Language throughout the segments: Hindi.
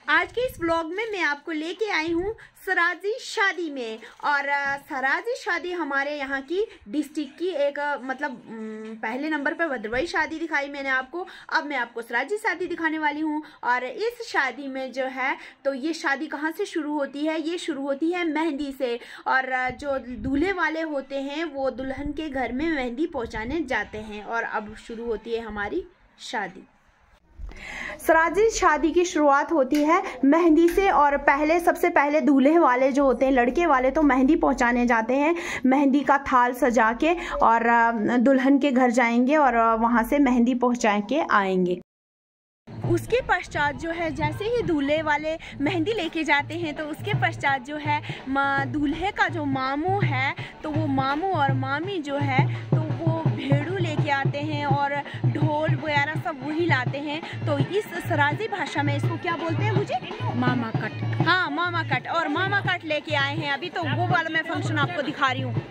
आज के इस व्लॉग में मैं आपको लेके आई हूँ सराजी शादी में। और सराजी शादी हमारे यहाँ की डिस्ट्रिक्ट की एक पहले नंबर पर भद्रवाही शादी दिखाई मैंने आपको। अब मैं आपको सराजी शादी दिखाने वाली हूँ। और इस शादी में जो है तो ये शादी कहाँ से शुरू होती है? ये शुरू होती है मेहंदी से। और जो दूल्हे वाले होते हैं वो दुल्हन के घर में मेहंदी पहुँचाने जाते हैं। और अब शुरू होती है हमारी शादी। सराजी शादी की शुरुआत होती है मेहंदी से। और सबसे पहले दूल्हे वाले जो होते हैं, लड़के वाले, तो मेहंदी पहुंचाने जाते हैं। मेहंदी का थाल सजा के और दुल्हन के घर जाएंगे और वहां से मेहंदी पहुंचा के आएंगे। उसके पश्चात जो है जैसे ही दूल्हे वाले मेहंदी लेके जाते हैं तो उसके पश्चात जो है दूल्हे का जो मामू है तो वो मामू और मामी जो है तो वो भेड़ू लेके आते हैं और ढोल वगैरह सब वही लाते हैं। तो इस सराजी भाषा में इसको क्या बोलते हैं मुझे? मामा कट। हाँ, मामा कट। और मामा कट लेके आए हैं अभी, तो वो वाला मैं फंक्शन आपको दिखा रही हूँ।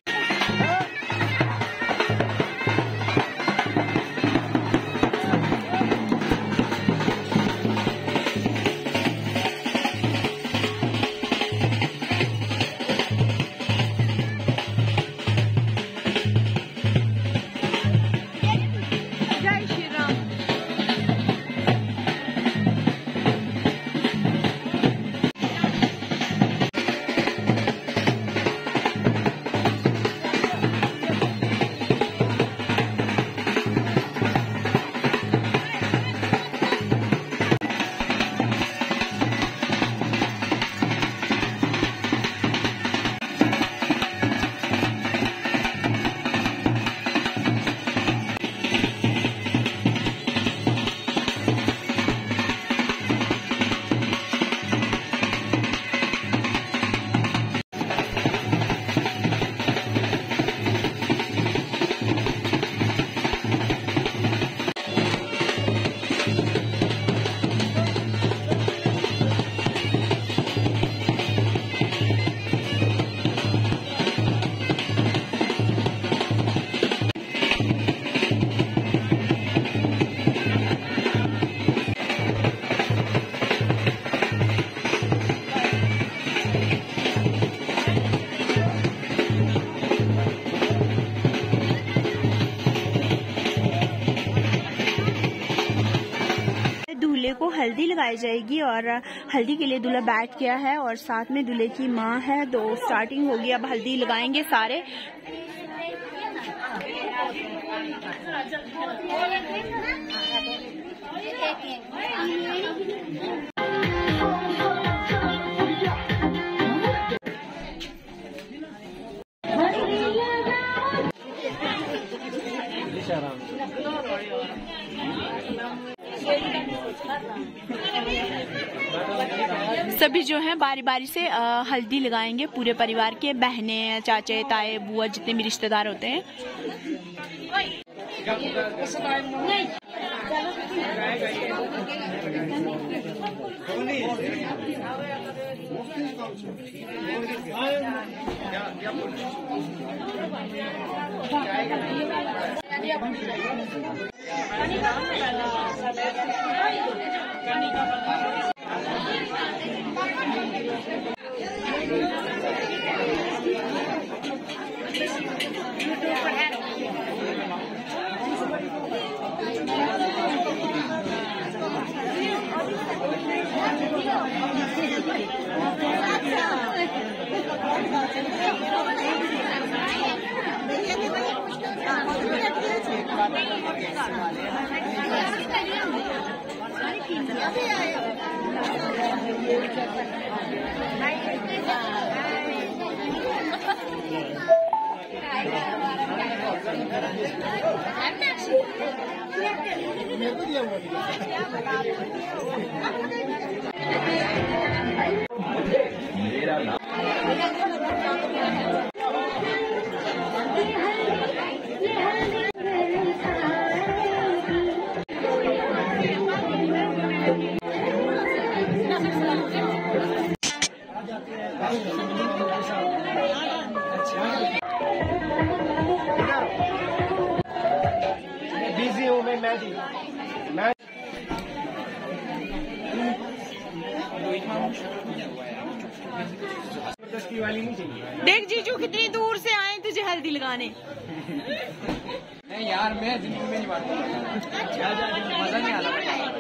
को हल्दी लगाई जाएगी और हल्दी के लिए दूल्हा बैठ गया है और साथ में दूल्हे की माँ है। तो स्टार्टिंग होगी, अब हल्दी लगाएंगे सारे। सभी जो हैं बारी बारी से हल्दी लगाएंगे, पूरे परिवार के, बहनें, चाचे, ताए, बुआ, जितने भी रिश्तेदार होते हैं। बिजी हूँ मैं देख जीजू कितनी दूर से आए तुझे हल्दी लगाने। नहीं यार मैं जिंदगी में नहीं बांटता, मजा नहीं आता।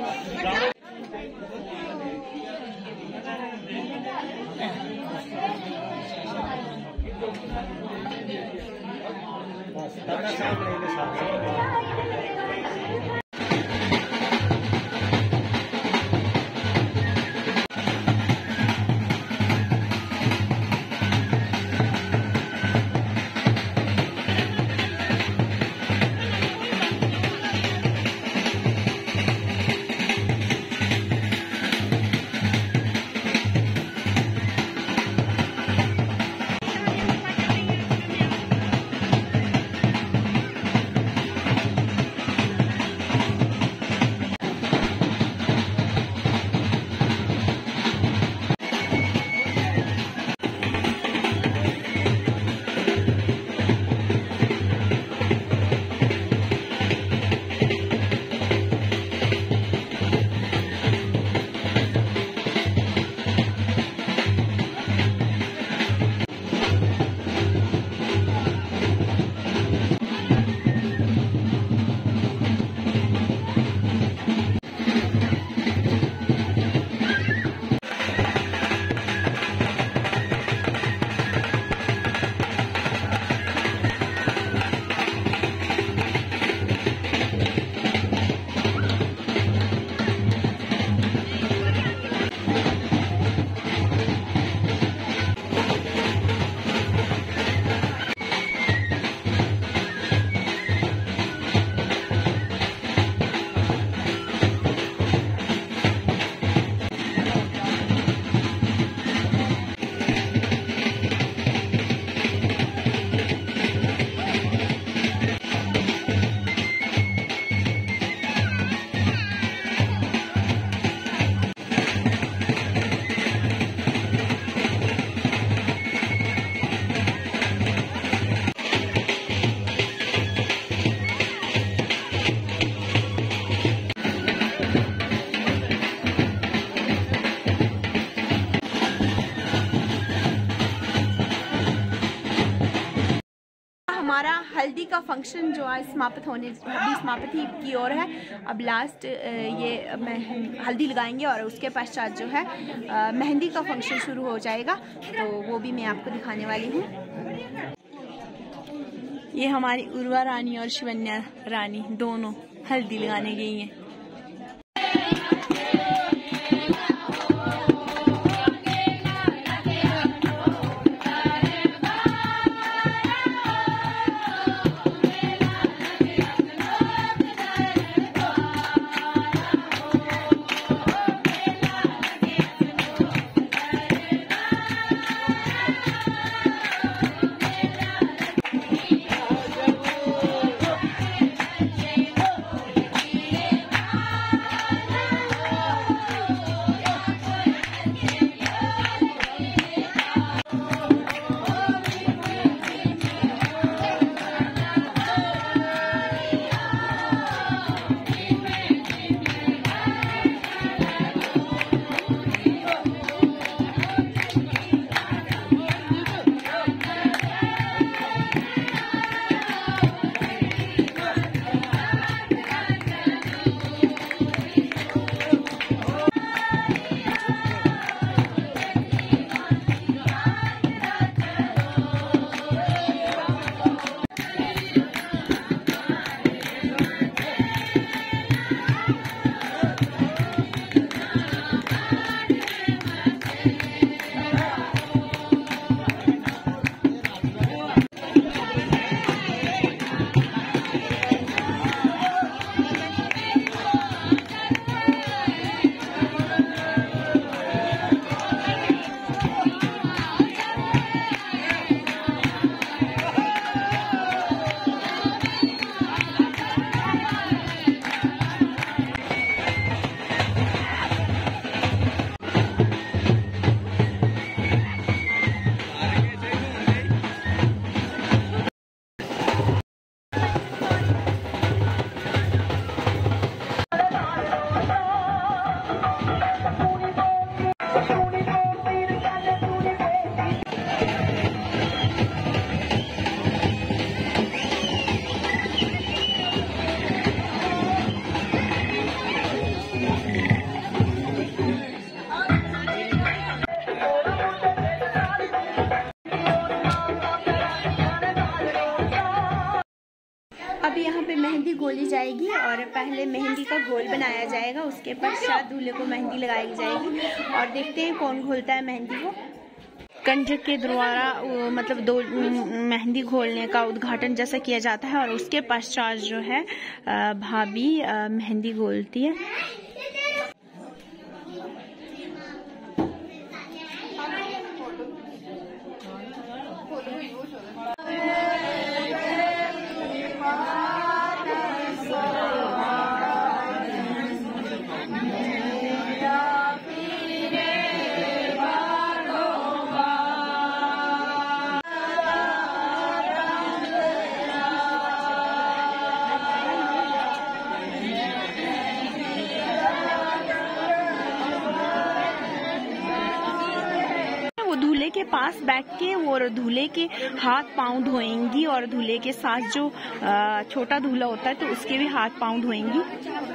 हमारा हल्दी का फंक्शन जो है समाप्ति की ओर है। अब लास्ट ये हल्दी लगाएंगे और उसके पश्चात जो है मेहंदी का फंक्शन शुरू हो जाएगा, तो वो भी मैं आपको दिखाने वाली हूँ। ये हमारी उर्वा रानी और शिवन्या रानी दोनों हल्दी लगाने गई हैं। यहाँ पे मेहंदी घोली जाएगी और पहले मेहंदी का घोल बनाया जाएगा, उसके पश्चात दूल्हे को मेहंदी लगाई जाएगी। और देखते हैं कौन घोलता है मेहंदी को। कंजक के द्वारा मतलब दो मेहंदी घोलने का उद्घाटन जैसा किया जाता है और उसके पश्चात जो है भाभी मेहंदी घोलती है। दूल्हे के पास बैठ के वो दूल्हे के हाथ पाँव धोएंगी और दूल्हे के साथ जो छोटा दूल्हा होता है तो उसके भी हाथ पाँव धोएंगी।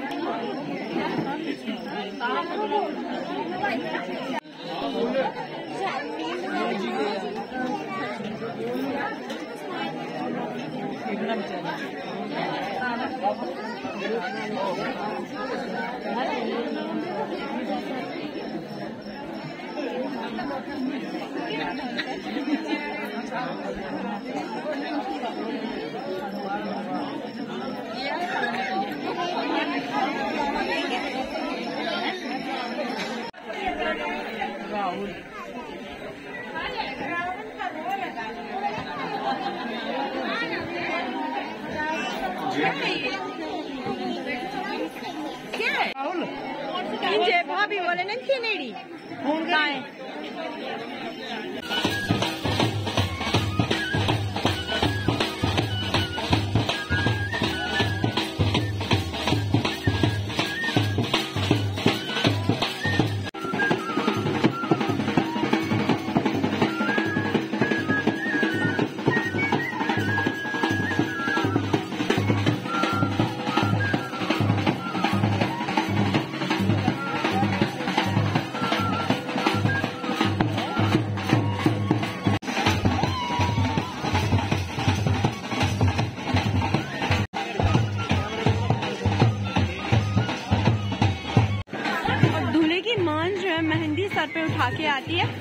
भाभी बोले ना नेड़ी मेहंदी सर पे उठा के आती है।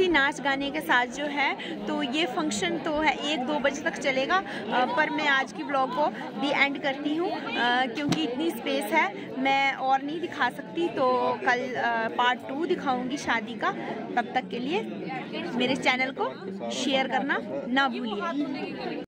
भी नाच गाने के साथ जो है, तो ये फंक्शन तो है 1-2 बजे तक चलेगा। पर मैं आज की ब्लॉग को दी एंड करती हूँ क्योंकि इतनी स्पेस है, मैं और नहीं दिखा सकती। तो कल पार्ट 2 दिखाऊंगी शादी का। तब तक के लिए मेरे चैनल को शेयर करना ना भूलिए।